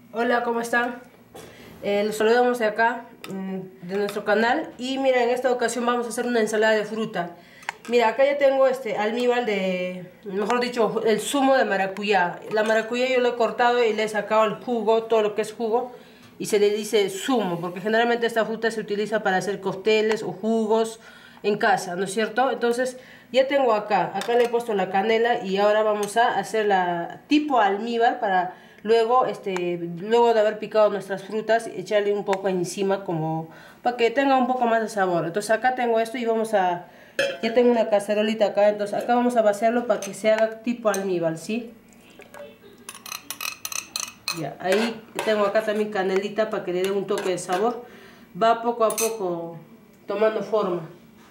Hola, ¿cómo están? Los saludamos de acá, de nuestro canal. Y mira, en esta ocasión vamos a hacer una ensalada de fruta. Mira, acá ya tengo almíbar de, mejor dicho, el zumo de maracuyá. La maracuyá yo lo he cortado y le he sacado el jugo, todo lo que es jugo, y se le dice zumo, porque generalmente esta fruta se utiliza para hacer cócteles o jugos en casa, ¿no es cierto? Entonces, ya tengo acá le he puesto la canela y ahora vamos a hacer la tipo almíbar para luego, luego de haber picado nuestras frutas, echarle un poco encima como para que tenga un poco más de sabor. Entonces acá tengo esto y ya tengo una cacerolita acá, entonces acá vamos a vaciarlo para que se haga tipo almíbar, ¿sí? Ya, ahí tengo acá también canelita para que le dé un toque de sabor. Va poco a poco tomando forma.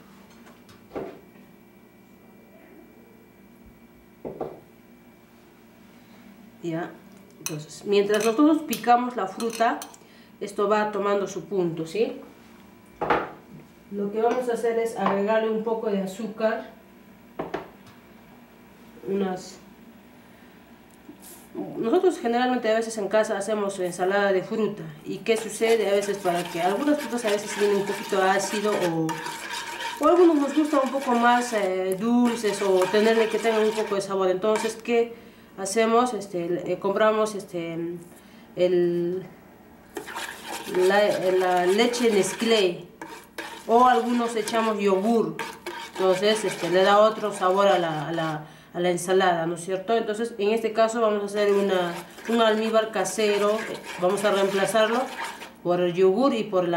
Ya, entonces, mientras nosotros picamos la fruta, esto va tomando su punto, ¿sí? Lo que vamos a hacer es agregarle un poco de azúcar, Nosotros generalmente a veces en casa hacemos ensalada de fruta. ¿Y qué sucede? A veces para que algunas frutas a veces vienen un poquito ácido o algunos nos gustan un poco más dulces o tenerle que tengan un poco de sabor. Entonces, ¿qué hacemos? Compramos el, la leche Nestlé o algunos echamos yogur. Entonces, le da otro sabor a la ensalada, ¿no es cierto? Entonces, en este caso vamos a hacer un almíbar casero. Vamos a reemplazarlo por el yogur y por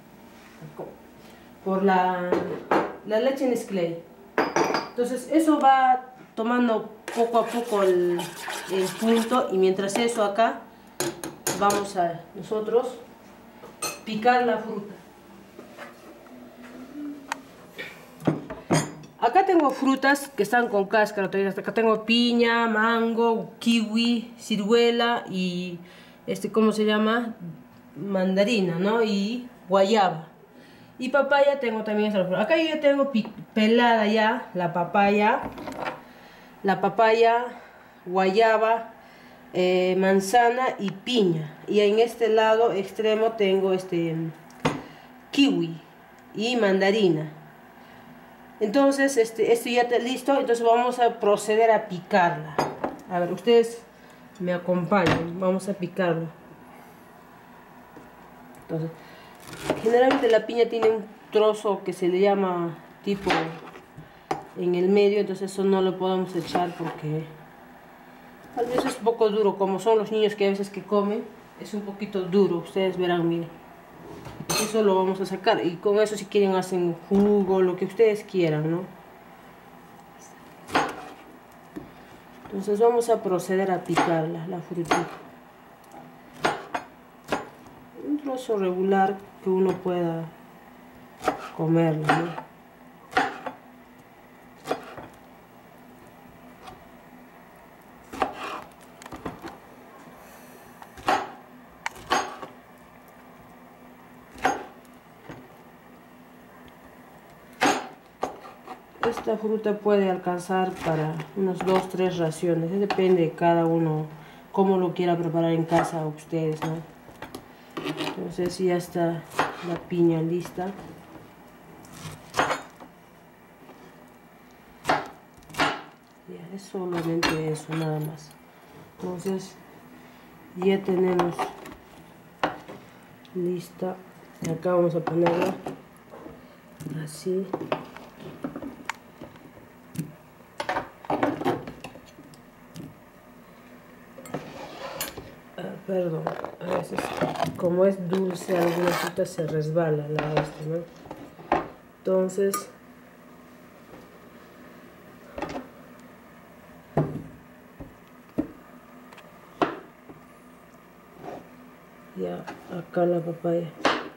la leche Nestlé. Entonces eso va tomando poco a poco el punto, y mientras eso acá vamos a nosotros picar la fruta. Acá tengo frutas que están con cáscara todavía. Acá tengo piña, mango, kiwi, ciruela y ¿cómo se llama? Mandarina, ¿no? Y guayaba. Y papaya tengo también. Acá yo ya tengo pelada ya la papaya, guayaba, manzana y piña. Y en este lado extremo tengo kiwi y mandarina. Entonces esto ya está listo. Entonces vamos a proceder a picarla. A ver, ustedes me acompañan. Vamos a picarlo. Entonces, generalmente la piña tiene un trozo que se le llama tipo en el medio, entonces eso no lo podemos echar porque a veces es un poco duro, como son los niños que a veces que comen, es un poquito duro. Ustedes verán, miren, eso lo vamos a sacar y con eso si quieren hacen jugo, lo que ustedes quieran, ¿no? Entonces vamos a proceder a picarla, la frutita. Un trozo regular que uno pueda comerlo, ¿no? Esta fruta puede alcanzar para unas 2-3 raciones, depende de cada uno cómo lo quiera preparar en casa ustedes, ¿no? Entonces ya está la piña lista. Ya, es solamente eso, nada más. Entonces ya tenemos lista. Y acá vamos a ponerla así. Perdón, a veces como es dulce alguna fruta se resbala ¿no? Entonces ya acá la papaya.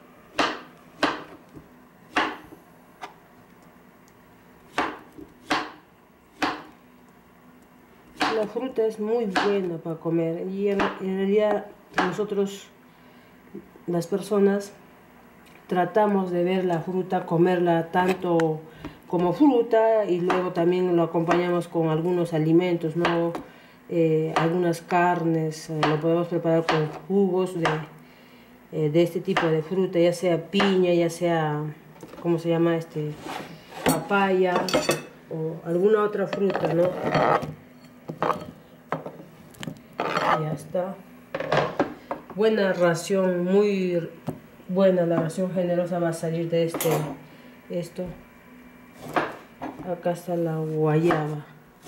La fruta es muy buena para comer y en realidad nosotros, las personas, tratamos de ver la fruta, comerla tanto como fruta y luego también lo acompañamos con algunos alimentos, ¿no? algunas carnes, lo podemos preparar con jugos de este tipo de fruta, ya sea piña, ya sea, ¿cómo se llama? Papaya o alguna otra fruta, ¿no? Ya está. Buena ración, muy buena, la ración generosa va a salir de esto. Acá está la guayaba.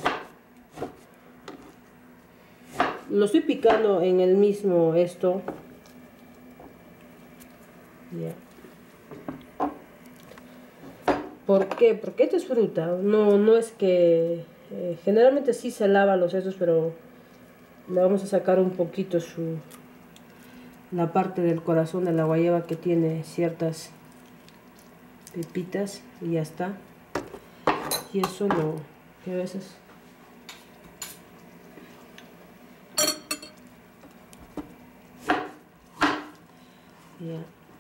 Lo estoy picando en el mismo esto. Ya. ¿Por qué? Porque esto es fruta. No es que... generalmente sí se lava los estos, pero le vamos a sacar un poquito la parte del corazón de la guayaba que tiene ciertas pepitas y ya está. Y eso lo que a veces... Ya.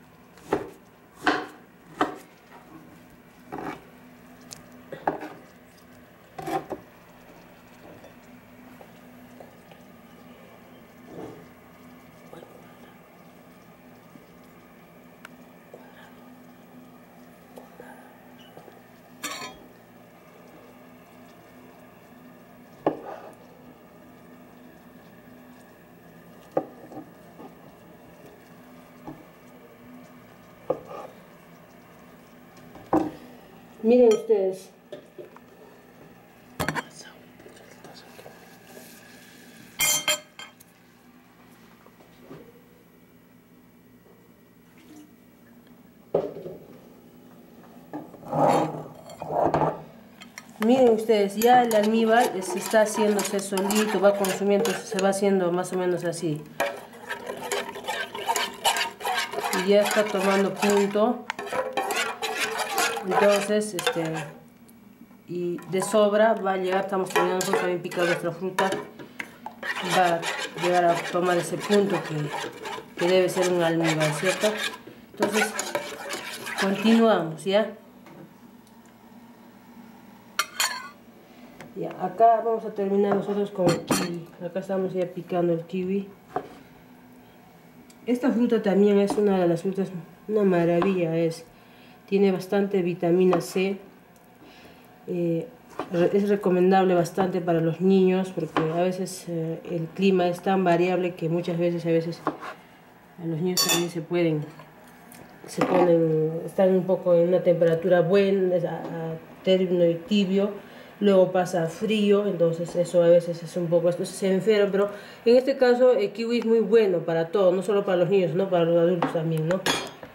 Miren ustedes. Miren ustedes, ya el almíbar se está haciéndose solito, va consumiendo, se va haciendo más o menos así. Y ya está tomando punto. Entonces, y de sobra va a llegar, estamos terminando nosotros también picar nuestra fruta, va a llegar a tomar ese punto que debe ser un almíbar, ¿cierto? Entonces, continuamos, ¿ya? Ya, acá vamos a terminar nosotros con el kiwi. Acá estamos ya picando el kiwi. Esta fruta también es una de las frutas, una maravilla, tiene bastante vitamina C. Es recomendable bastante para los niños porque a veces el clima es tan variable que muchas veces a los niños también están un poco en una temperatura buena, a término y tibio, luego pasa frío, entonces eso a veces es un poco, entonces se enferman, pero en este caso el kiwi es muy bueno para todos, no solo para los niños, ¿no? Para los adultos también, ¿no?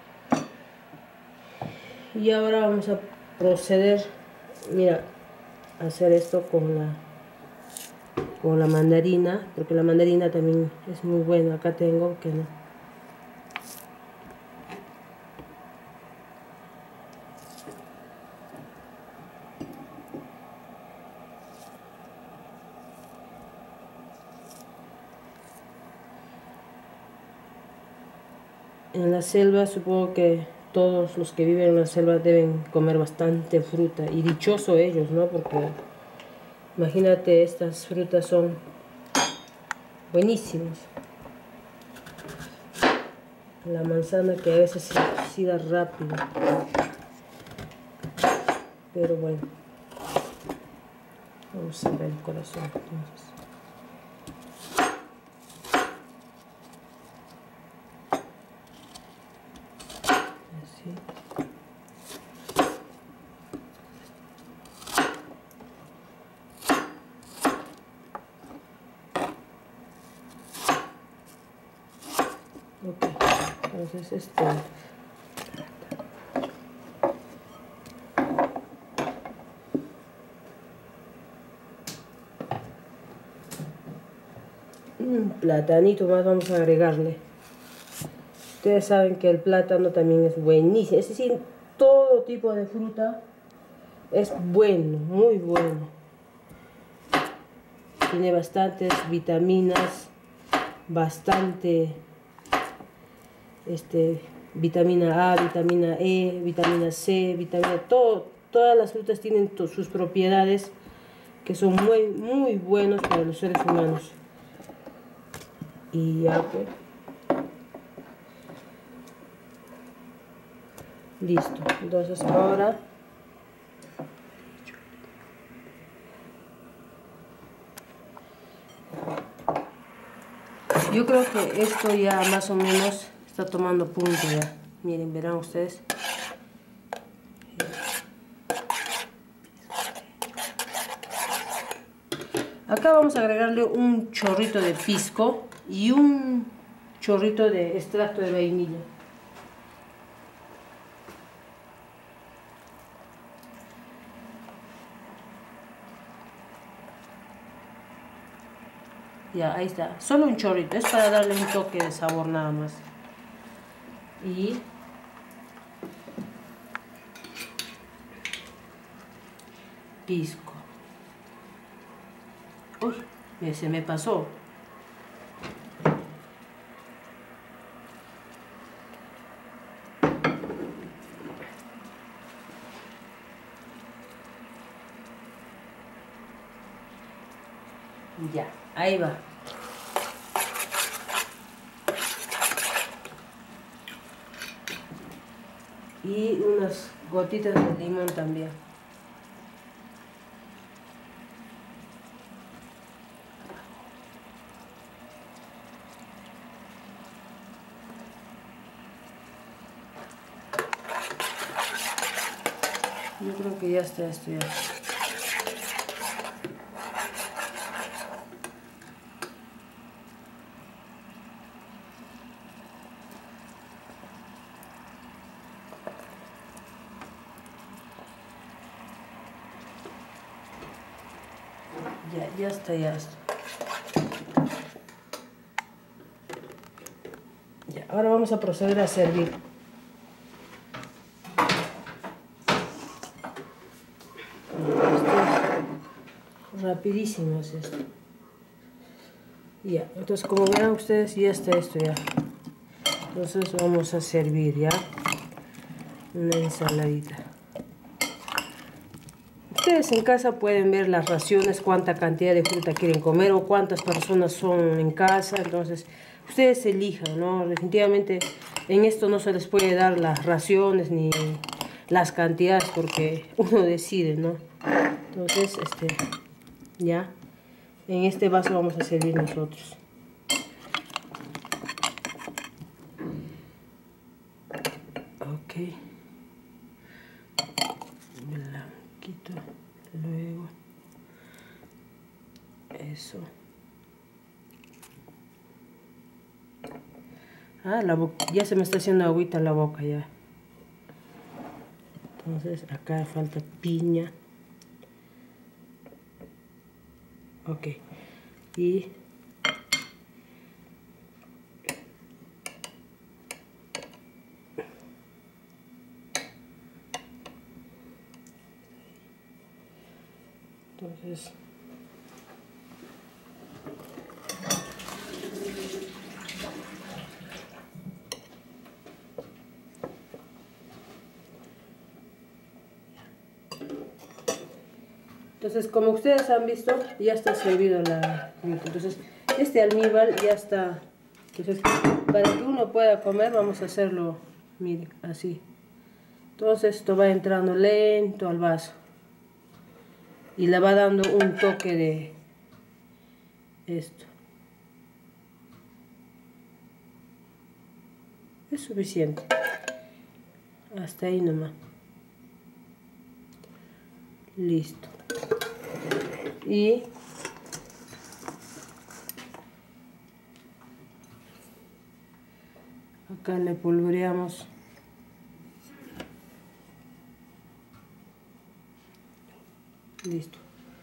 Y ahora vamos a proceder, mira, a hacer esto con la mandarina, porque la mandarina también es muy buena. Acá tengo que no. En la selva supongo que todos los que viven en la selva deben comer bastante fruta, y dichoso ellos, ¿no? Porque imagínate, estas frutas son buenísimas. La manzana que a veces se oxida rápido, pero bueno, vamos a ver el corazón entonces. Así. Ok, entonces un platanito más vamos a agregarle. Ustedes saben que el plátano también es buenísimo, es decir, todo tipo de fruta es bueno, muy bueno. Tiene bastantes vitaminas, bastante vitamina A, vitamina E, vitamina C, todas las frutas tienen sus propiedades que son muy buenos para los seres humanos. Y ya pues. Listo. Entonces ahora yo creo que esto ya más o menos está tomando punto ya. Miren, verán ustedes. Acá vamos a agregarle un chorrito de pisco y un chorrito de extracto de vainilla. Ya, ahí está. Solo un chorrito. Es para darle un toque de sabor nada más. Y pisco. Uy, se me pasó. Ya, ahí va. Y unas gotitas de limón también. Yo creo que ya está esto ya. Ya está, ya está. Ya, ahora vamos a proceder a servir. Rapidísimo es esto. Ya, entonces como verán ustedes ya está esto ya. Entonces vamos a servir ya una ensaladita. Ustedes en casa pueden ver las raciones, cuánta cantidad de fruta quieren comer o cuántas personas son en casa. Entonces ustedes elijan, ¿no? Definitivamente en esto no se les puede dar las raciones ni las cantidades porque uno decide, ¿no? Entonces ya en este vaso vamos a servir nosotros. Ok, blanquito, luego eso. Ya se me está haciendo agüita en la boca ya. Entonces acá falta piña. Ok, y entonces como ustedes han visto ya está servido la fruta. Entonces este almíbar ya está. Entonces para que uno pueda comer vamos a hacerlo, miren, así. Entonces esto va entrando lento al vaso y le va dando un toque de esto. Es suficiente. Hasta ahí nomás. Listo. Y acá le polvoreamos listo.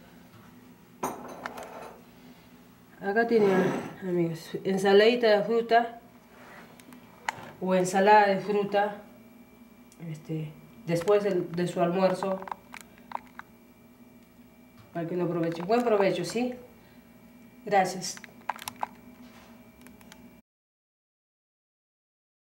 Acá tienen, amigos, ensaladita de fruta o ensalada de fruta después de su almuerzo, para que lo aprovechen. Buen provecho, ¿sí? Gracias.